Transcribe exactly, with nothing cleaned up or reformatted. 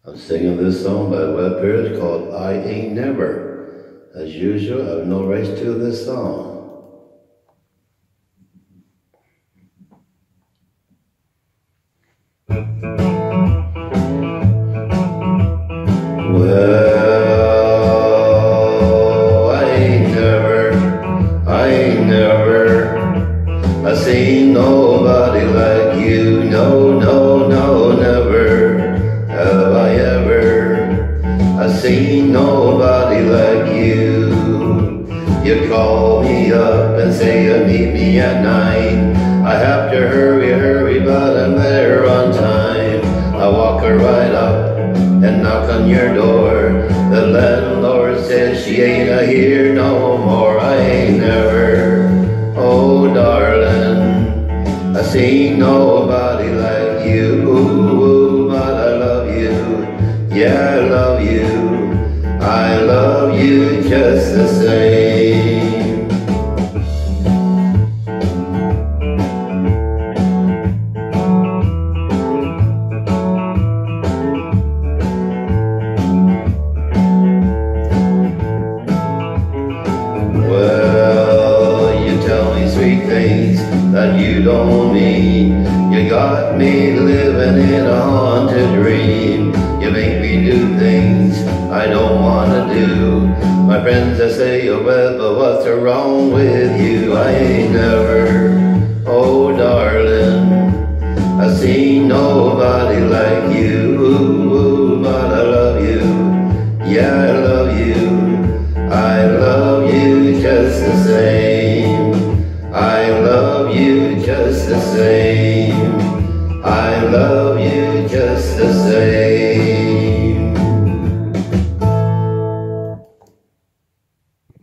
I'm singing this song by Webb Pierce called I Ain't Never. As usual, I have no rights to this song. Well, I ain't never, I ain't never I seen nobody like you. No, no, no, never have I ever I seen nobody like you. You call me up and say you meet me at nine. I have to hurry, hurry, but I'm there on time. I walk her right up and knock on your door. The landlord says she ain't a here no more. I ain't never, oh darling, I seen nobody like you. Ooh, but I love you, yeah I love you, I love you just the same. Well, you tell me sweet things that you don't mean. You got me living in a haunted dream. You make me do things I don't wanna do. My friends they say, oh well, but what's wrong with you? I ain't never, oh darling, I seen nobody like you. Ooh, but I love you, yeah I love you, I love you just the same. I love you just the same. I love you just the same.